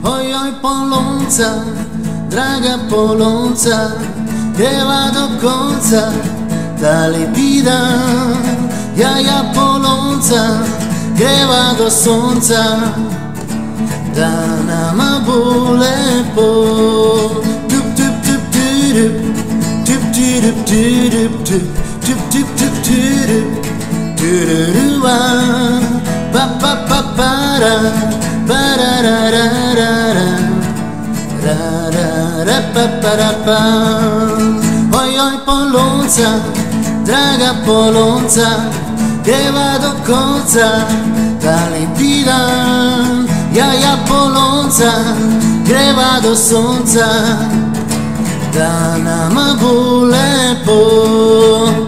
Oj, oj, Polonca, draga Polonca, greva do konca ta lepida. Ja, Polonca, greva do sonca, da nama bo lepo. Tup, tup, tup, tup, tup, tup, tup, tup, tup, tup, tup, tup, tururua, pa pa pa para, pararararara, rarara pa para pa. Oj, oj, Polonca, draga Polonca, greva do konca ta lepida. Ja, Polonca, greva do sonca, da nama bo lepo.